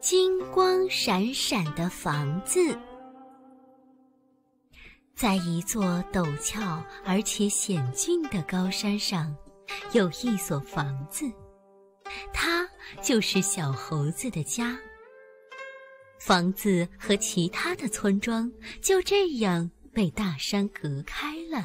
金光闪闪的房子。在一座陡峭而且险峻的高山上，有一所房子，它就是小猴子的家。房子和其他的村庄就这样被大山隔开了。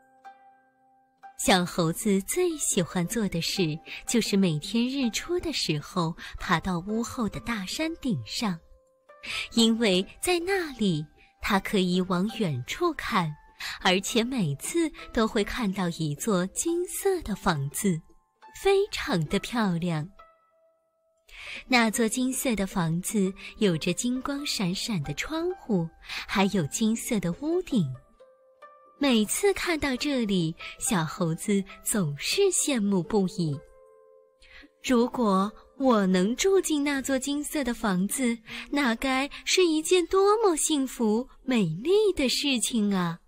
小猴子最喜欢做的事，就是每天日出的时候爬到屋后的大山顶上，因为在那里它可以往远处看，而且每次都会看到一座金色的房子，非常的漂亮。那座金色的房子有着金光闪闪的窗户，还有金色的屋顶。每次看到这里，小猴子总是羡慕不已。如果我能住进那座金色的房子，那该是一件多么幸福美丽的事情啊！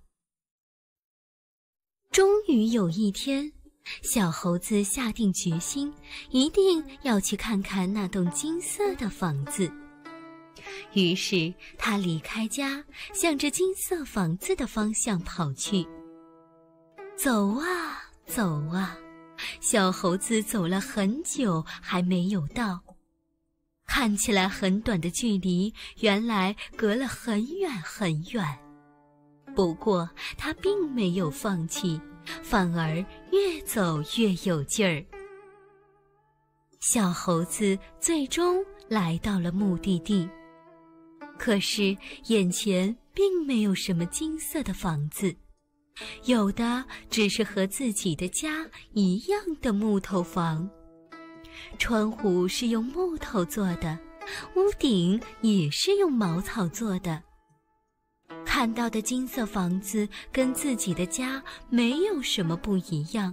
终于有一天，小猴子下定决心，一定要去看看那栋金色的房子。于是他离开家，向着金色房子的方向跑去。走啊走啊，小猴子走了很久还没有到。看起来很短的距离，原来隔了很远很远。不过他并没有放弃，反而越走越有劲儿。小猴子最终来到了目的地。可是眼前并没有什么金色的房子，有的只是和自己的家一样的木头房。窗户是用木头做的，屋顶也是用茅草做的。看到的金色房子跟自己的家没有什么不一样。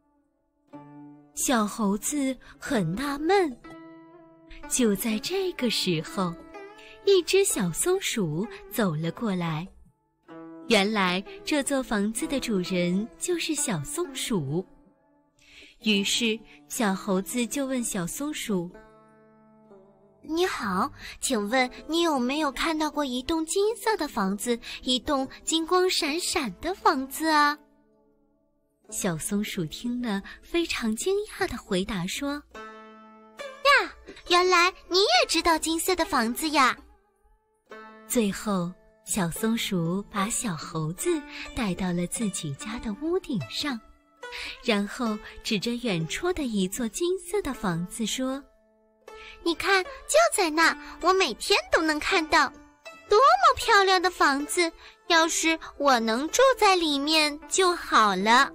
小猴子很纳闷。就在这个时候，一只小松鼠走了过来。原来这座房子的主人就是小松鼠。于是小猴子就问小松鼠： 你好，请问你有没有看到过一栋金色的房子，一栋金光闪闪的房子啊？ 小松鼠听了，非常惊讶地回答说： 呀，原来你也知道金色的房子呀！ 最后，小松鼠把小猴子带到了自己家的屋顶上，然后指着远处的一座金色的房子说： 你看，就在那，我每天都能看到，多么漂亮的房子！要是我能住在里面就好了。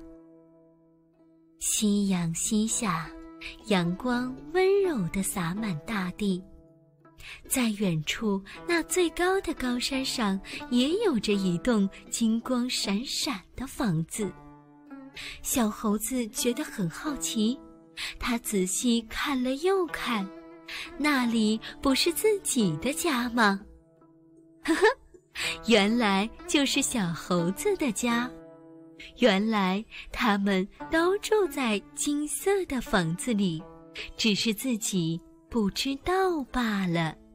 夕阳西下，阳光温柔地洒满大地。在远处那最高的高山上，也有着一栋金光闪闪的房子。小猴子觉得很好奇，他仔细看了又看，那里不是自己的家吗？呵呵，原来就是小猴子的家。原来他们都住在金色的房子里，只是自己不知道罢了。